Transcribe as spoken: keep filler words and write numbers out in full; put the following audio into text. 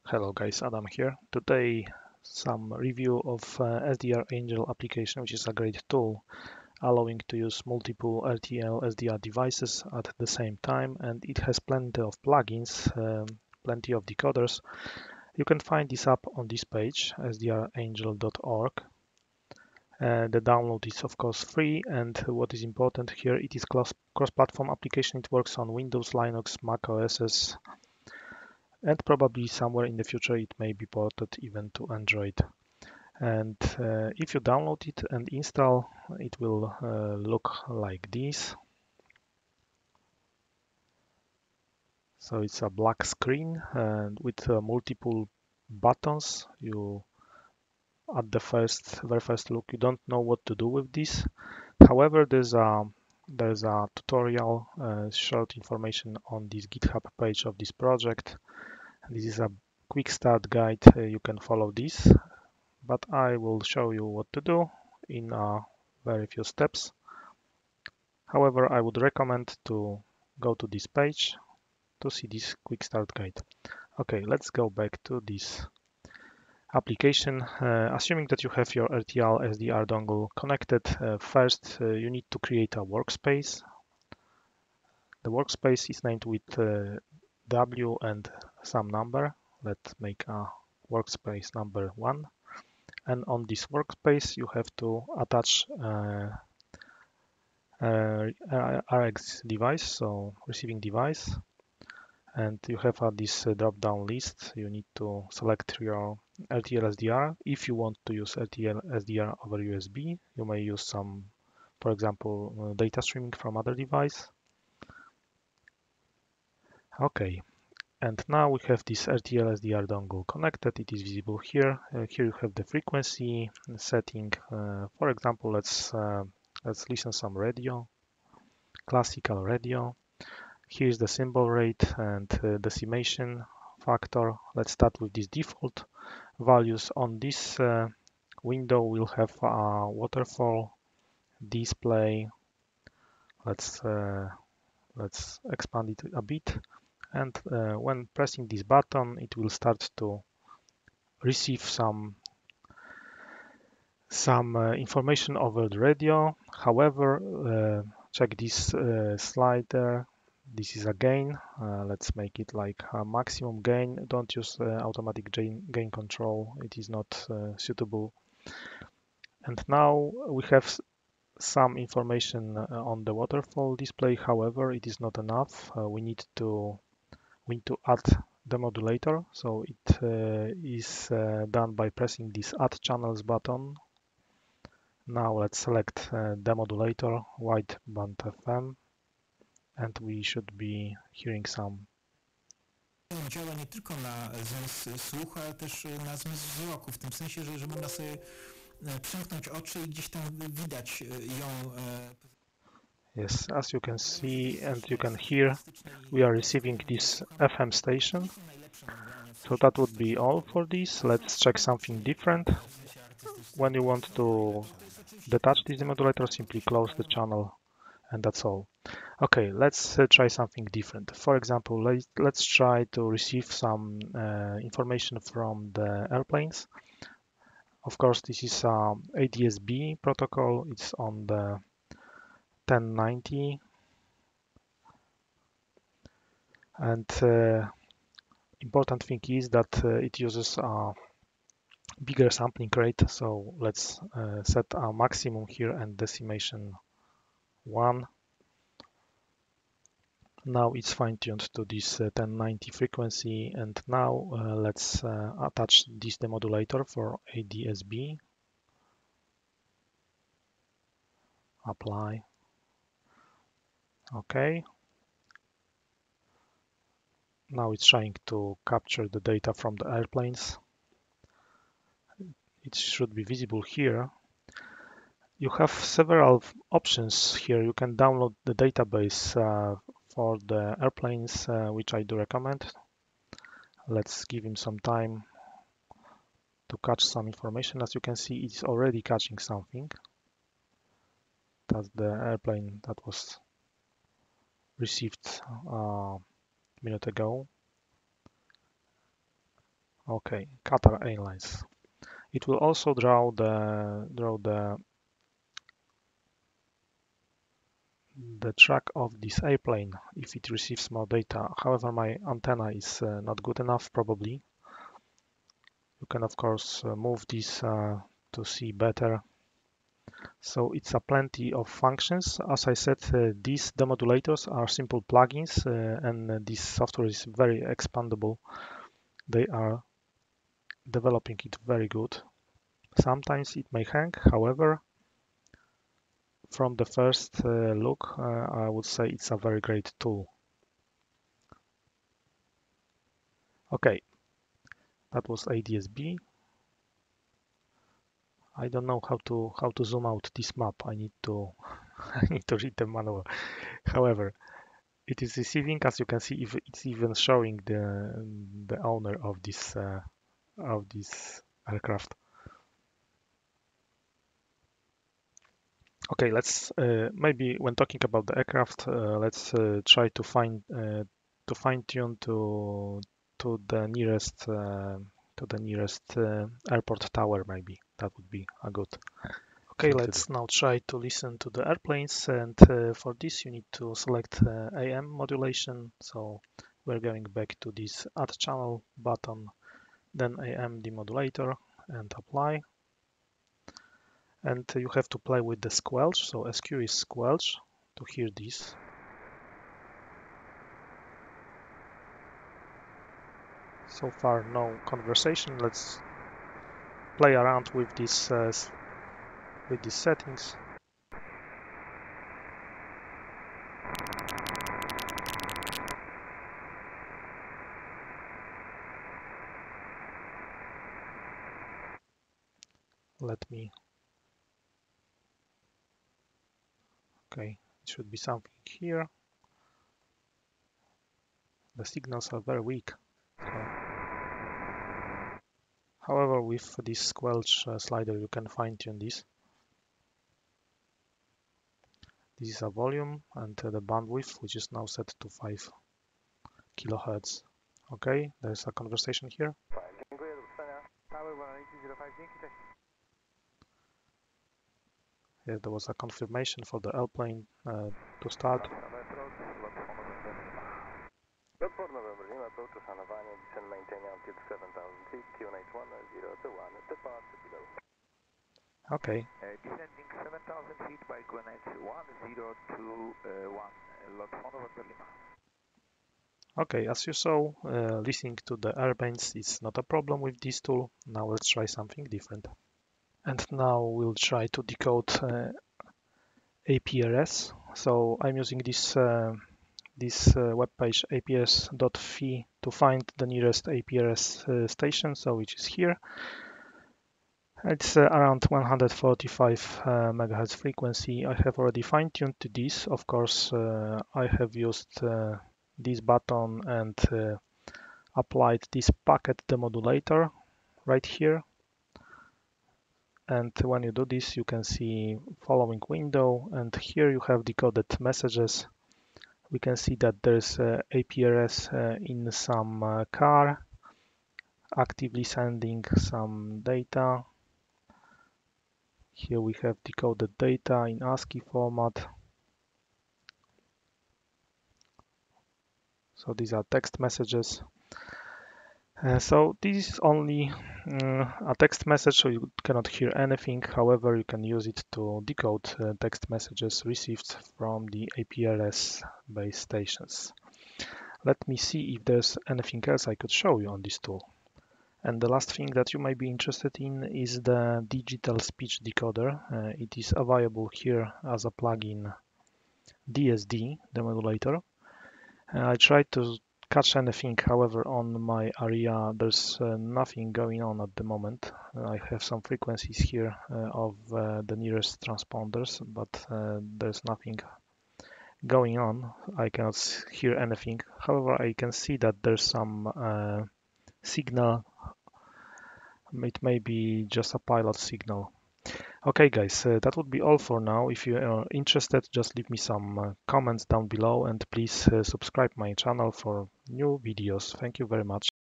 Hello guys, Adam here. Today some review of uh, SDRANGEL application, which is a great tool allowing to use multiple R T L S D R devices at the same time, and it has plenty of plugins, um, plenty of decoders. You can find this app on this page, S D R angel dot org. Uh, the download is of course free, and what is important here, it is cross-platform application. It works on Windows, Linux, Mac O S, and probably somewhere in the future it may be ported even to Android. And uh, if you download it and install, it will uh, look like this. So it's a black screen and with uh, multiple buttons. You at the first very first look you don't know what to do with this. However, there's a there's a tutorial, uh, short information on this GitHub page of this project. This is a quick start guide. Uh, you can follow this, but I will show you what to do in a very few steps. However, I would recommend to go to this page to see this quick start guide. Okay, let's go back to this application. Uh, assuming that you have your R T L S D R dongle connected, uh, first uh, you need to create a workspace. The workspace is named with uh, W and some number. Let's make a workspace number one. And on this workspace, you have to attach uh, uh, R X device, so receiving device. And you have uh, this uh, drop-down list. You need to select your R T L S D R. If you want to use R T L S D R over U S B, you may use some, for example, uh, data streaming from other device. Okay. And now we have this R T L S D R dongle connected. It is visible here. Uh, here you have the frequency setting. Uh, for example, let's uh, let's listen some radio, classical radio. Here's the symbol rate and uh, decimation factor. Let's start with these default values. On this uh, window, we'll have a waterfall display. Let's uh, let's expand it a bit. And uh, when pressing this button, it will start to receive some some uh, information over the radio. However, uh, check this uh, slider. This is a gain. Uh, let's make it like a maximum gain. Don't use uh, automatic gain, gain control. It is not uh, suitable. And now we have some information uh, on the waterfall display. However, it is not enough. Uh, we need to we need to add the modulator. So it uh, is uh, done by pressing this Add Channels button. Now let's select uh, the modulator, wideband F M, and we should be hearing some. Działa nie tylko na zmysł słuchu, ale też na zmysł wzroku, w tym sensie, że, że można sobie przymknąć oczy i gdzieś tam widać ją. Yes, as you can see and you can hear, we are receiving this F M station. So that would be all for this. Let's check something different. When you want to detach this demodulator, simply close the channel, and that's all. Okay, let's uh, try something different. For example, let, let's try to receive some uh, information from the airplanes. Of course, this is a A D S B protocol. It's on the ten ninety, and uh, important thing is that uh, it uses a bigger sampling rate. So let's uh, set a maximum here and decimation one. Now it's fine-tuned to this uh, ten ninety frequency, and now uh, let's uh, attach this demodulator for A D S B. Apply. Okay. Now it's trying to capture the data from the airplanes. It should be visible here. You have several options here. You can download the database uh, for the airplanes, uh, which I do recommend. Let's give him some time to catch some information. As you can see, it's already catching something. That's the airplane that was received uh, a minute ago. Okay, Qatar Airlines. It will also draw the draw the the track of this airplane if it receives more data. However, my antenna is uh, not good enough probably. You can of course uh, move this uh, to see better. So it's a plenty of functions. As I said, uh, these demodulators are simple plugins uh, and uh, this software is very expandable. They are developing it very good. Sometimes it may hang, however, from the first uh, look, uh, I would say it's a very great tool. Okay, that was A D S B. I don't know how to how to zoom out this map. I need to I need to read the manual. However, it is receiving, as you can see, if it's even showing the the owner of this uh, of this aircraft. Okay, let's uh, maybe when talking about the aircraft, uh, let's uh, try to find uh, to fine tune to to the nearest uh, to the nearest uh, airport tower. Maybe that would be a good. Okay, let's now try to listen to the airplanes, and uh, for this you need to select uh, A M modulation. So we're going back to this Add Channel button, then A M demodulator, and apply. And you have to play with the squelch. So S Q is squelch to hear this. So far, no conversation. Let's play around with this uh, with these settings. Let me. Okay, it should be something here. The signals are very weak. So, however, with this squelch uh, slider, you can fine-tune this. This is a volume and uh, the bandwidth, which is now set to five kilohertz. Okay, there's a conversation here. Here there was a confirmation for the airplane uh, to start. Okay. Descending seven thousand feet by Greenwich one zero two one, lot phone over Lima. Okay, as you saw, uh, listening to the airplanes is not a problem with this tool. Now let's try something different. And now we'll try to decode uh, A P R S. So I'm using this uh, this uh, web page A P R S dot F I to find the nearest A P R S uh, station, so which is here. It's uh, around one hundred forty-five uh, megahertz frequency. I have already fine-tuned to this. Of course, uh, I have used uh, this button and uh, applied this packet demodulator right here. And when you do this, you can see following window, and here you have decoded messages. We can see that there's uh, A P R S uh, in some uh, car actively sending some data. Here we have decoded data in ASCII format. So these are text messages. Uh, so this is only uh, a text message, so you cannot hear anything. However, you can use it to decode uh, text messages received from the A P R S base stations. Let me see if there's anything else I could show you on this tool. And the last thing that you might be interested in is the digital speech decoder. Uh, it is available here as a plugin D S D, the modulator. Uh, I tried to catch anything, however, on my area there's uh, nothing going on at the moment. Uh, I have some frequencies here uh, of uh, the nearest transponders, but uh, there's nothing going on. I cannot hear anything. However, I can see that there's some uh, signal. It may be just a pilot signal. Okay guys, uh, that would be all for now. If you are interested, just leave me some uh, comments down below, and please uh, subscribe my channel for new videos. Thank you very much.